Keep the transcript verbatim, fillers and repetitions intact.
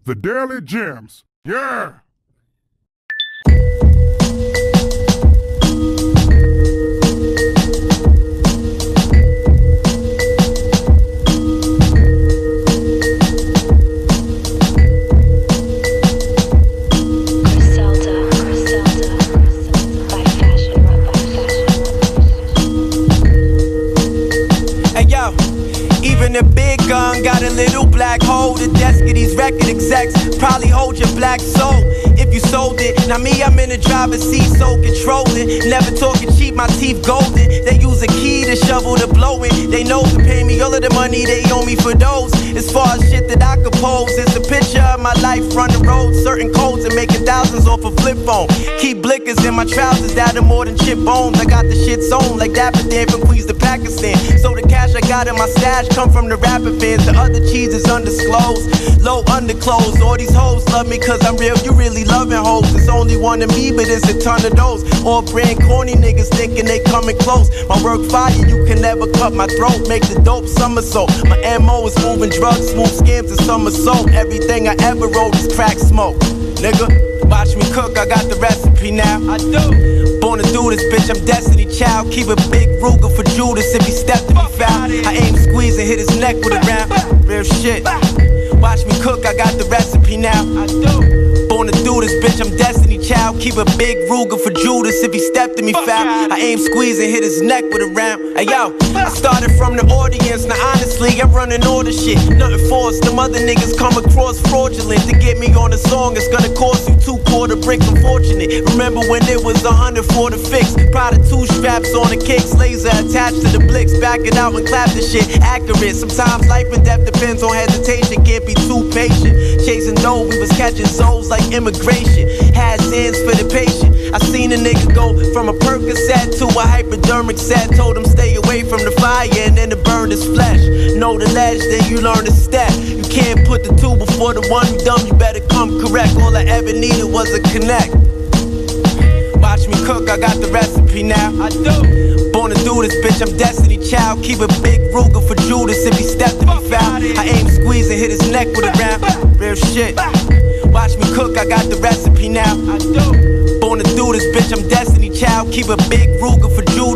The Daily Gems. Yeah! Griselda, Griselda, by fashion, by fashion. Hey yo, even the big gun got a little black hole. The desk of these record execs probably hold your black soul if you sold it. Now me, I'm in the driver's seat, so controlling. Never talking cheap, my teeth golden. They use a key to shovel the blowing. They know to pay me all of the money they owe me for those. As far as shit that I compose, it's a picture of my life running roads, certain codes and making thousands off a flip phone. Keep blickers in my trousers that are more than chip bones. I got the shit sewn like Dapper Dan from Queens to Pakistan. So the cash I got in my stash come from the rapper fans. The other cheese is undisclosed, low underclothes. All these hoes love me cause I'm real, you really loving hoes. It's only one of me, but it's a ton of those. All brand corny niggas thinking they coming close. My work fire, you can never cut my throat. Make the dope somersault. My M O is moving drugs, smooth scams and somersault. Everything I ever wrote is crack smoke. Nigga, watch me cook, I got the recipe now. I do. Born to do this, bitch, I'm Destiny Child. Keep a big Ruger for Judas if he stepped to me foul. I aim, squeeze, and hit his neck with a round. Real shit. Watch me cook, I got the recipe now. I do. Born to do this, bitch, I'm Destiny Child. Keep a big Ruger for Judas if he stepped to me foul. I aim, squeeze, and hit his neck with a round. Hey yo, I started from the audience. Now honestly, I'm running all the shit. Nothing forced, them other niggas come across fraudulent. To get me on a song, it's gonna cost you two quarter bricks. Unfortunate. Remember when it was a hundred for the fix? Proud of two straps on the kicks, laser attached to the blicks. Back it out and clap the shit accurate. Sometimes life and death depends on hesitation. Can't be too patient. Chasing dough, we was catching souls like immigration. Had sins for the patient. I seen a nigga go from a Percocet to a hypodermic set. Told him stay away from the fire and then it burned his flesh. Know the ledge, then you learn to step. You can't put the two before the one. You dumb, you better come correct. All I ever needed was a connect. Watch me cook, I got the recipe now. I do. Born to do this, bitch, I'm Destiny Child. Keep a big Ruger for Judas if he stepped to me foul. I aim, squeeze, and hit his neck with a round. Real shit. Watch me cook, I got the recipe now. I do. Born to do this, bitch, I'm Destiny Child. Keep a big Ruger for Judas.